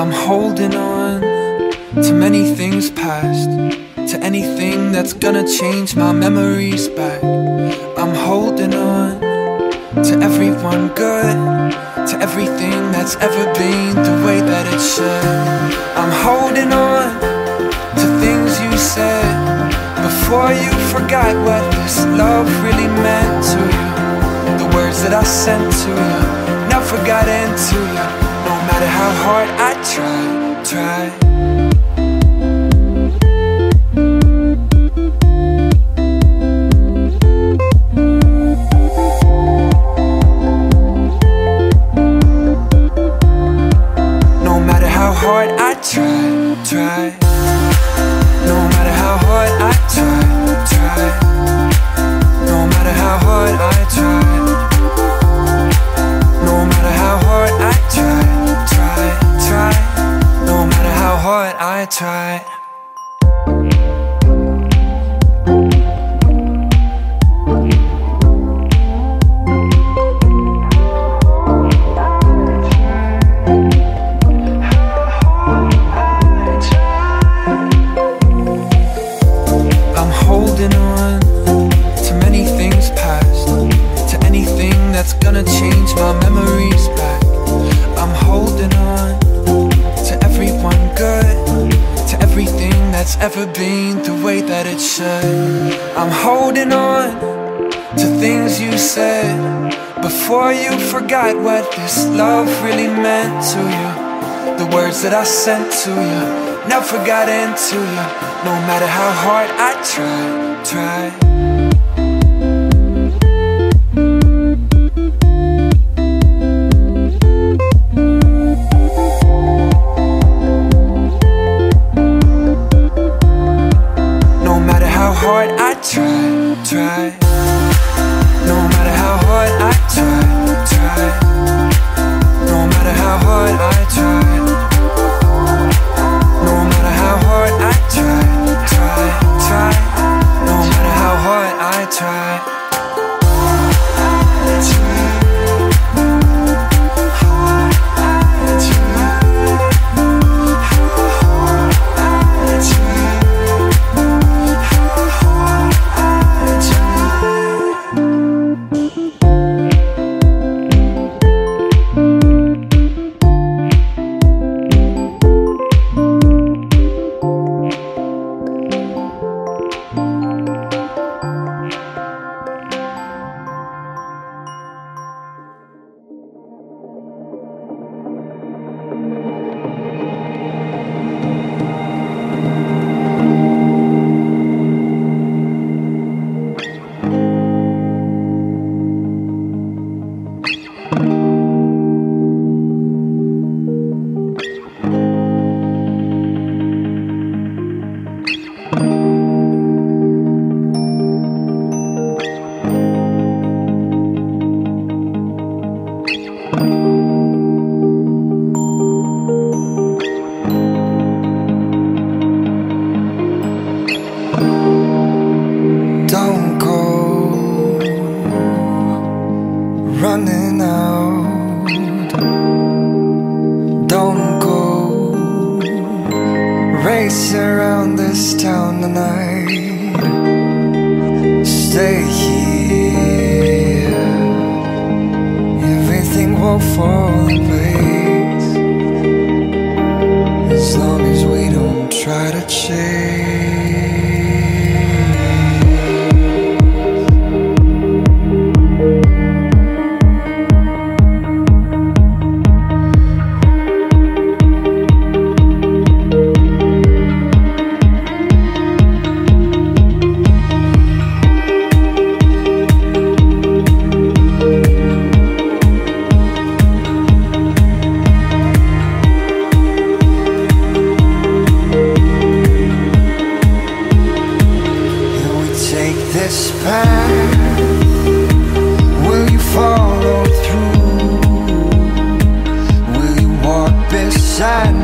I'm holding on to many things past, to anything that's gonna change my memories back. I'm holding on to everyone good, to everything that's ever been the way that it should. I'm holding on to things you said before you forgot what this love really meant to you. The words that I sent to you never got into you, no matter how hard I try. Hard I try. No matter how hard I try. No matter how hard I try. No matter how hard I try. No matter how hard I try. That's gonna change my memories back. I'm holding on to everyone good, to everything that's ever been the way that it should. I'm holding on to things you said before you forgot what this love really meant to you. The words that I sent to you never got into you, no matter how hard I try. Hard I try. No matter how hard I try. No matter how hard I try. No matter how hard I try. No matter how hard I try. Running out, don't go. Race around this town tonight. Stay here, everything will fall in place as long as we don't try to change. This path, will you follow through? Will you walk beside